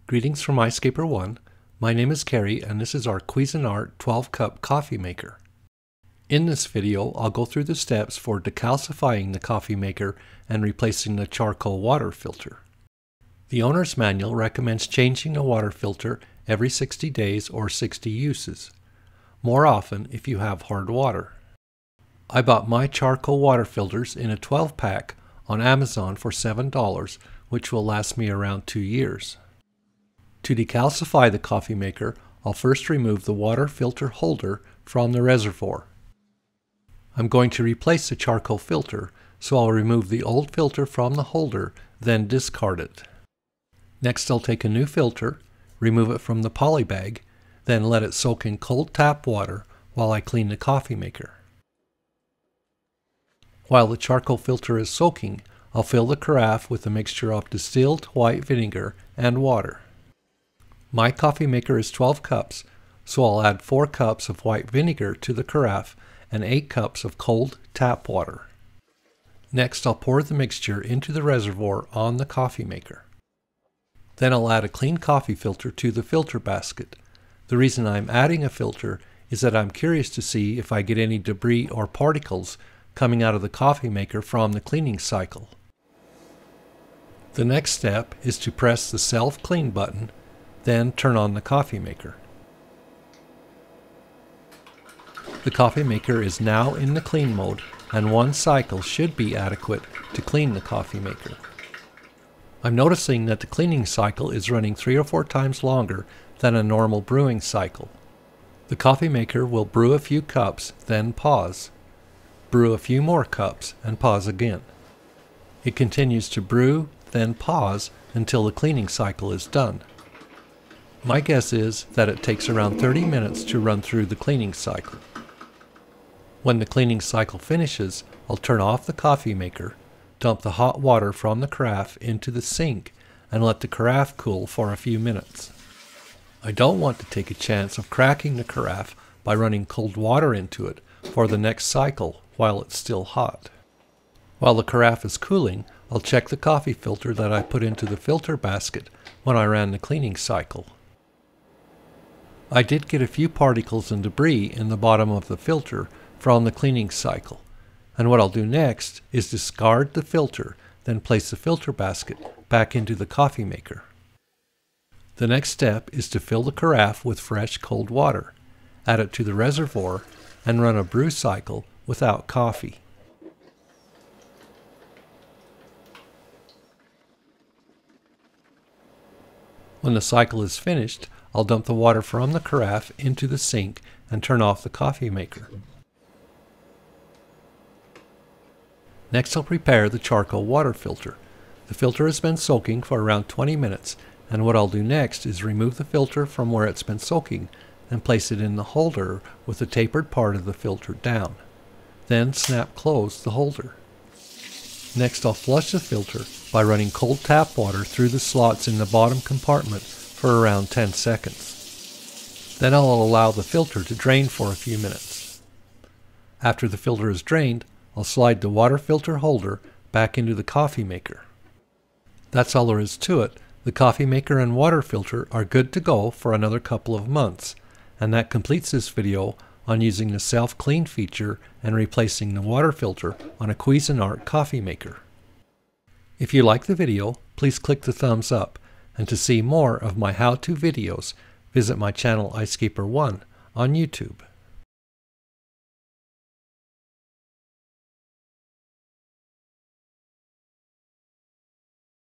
Greetings from Icecaper 1. My name is Carrie and this is our Cuisinart 12-cup coffee maker. In this video, I'll go through the steps for decalcifying the coffee maker and replacing the charcoal water filter. The owner's manual recommends changing the water filter every 60 days or 60 uses, more often if you have hard water. I bought my charcoal water filters in a 12-pack on Amazon for $7, which will last me around 2 years. To decalcify the coffee maker, I'll first remove the water filter holder from the reservoir. I'm going to replace the charcoal filter, so I'll remove the old filter from the holder, then discard it. Next, I'll take a new filter, remove it from the poly bag, then let it soak in cold tap water while I clean the coffee maker. While the charcoal filter is soaking, I'll fill the carafe with a mixture of distilled white vinegar and water. My coffee maker is 12 cups, so I'll add 4 cups of white vinegar to the carafe and 8 cups of cold tap water. Next, I'll pour the mixture into the reservoir on the coffee maker. Then I'll add a clean coffee filter to the filter basket. The reason I'm adding a filter is that I'm curious to see if I get any debris or particles coming out of the coffee maker from the cleaning cycle. The next step is to press the self-clean button, then turn on the coffee maker. The coffee maker is now in the clean mode, and 1 cycle should be adequate to clean the coffee maker. I'm noticing that the cleaning cycle is running 3 or 4 times longer than a normal brewing cycle. The coffee maker will brew a few cups, then pause. Brew a few more cups, and pause again. It continues to brew, then pause until the cleaning cycle is done. My guess is that it takes around 30 minutes to run through the cleaning cycle. When the cleaning cycle finishes, I'll turn off the coffee maker, dump the hot water from the carafe into the sink, and let the carafe cool for a few minutes. I don't want to take a chance of cracking the carafe by running cold water into it for the next cycle while it's still hot. While the carafe is cooling, I'll check the coffee filter that I put into the filter basket when I ran the cleaning cycle. I did get a few particles and debris in the bottom of the filter from the cleaning cycle, and what I'll do next is discard the filter, then place the filter basket back into the coffee maker. The next step is to fill the carafe with fresh cold water, add it to the reservoir, and run a brew cycle without coffee. When the cycle is finished, I'll dump the water from the carafe into the sink and turn off the coffee maker. Next, I'll prepare the charcoal water filter. The filter has been soaking for around 20 minutes, and what I'll do next is remove the filter from where it's been soaking and place it in the holder with the tapered part of the filter down. Then snap close the holder. Next, I'll flush the filter by running cold tap water through the slots in the bottom compartment for around 10 seconds. Then I'll allow the filter to drain for a few minutes. After the filter is drained, I'll slide the water filter holder back into the coffee maker. That's all there is to it. The coffee maker and water filter are good to go for another couple of months, and that completes this video on using the self-clean feature and replacing the water filter on a Cuisinart coffee maker. If you like the video, please click the thumbs up, and to see more of my how-to videos, visit my channel Icecaper 1 on YouTube.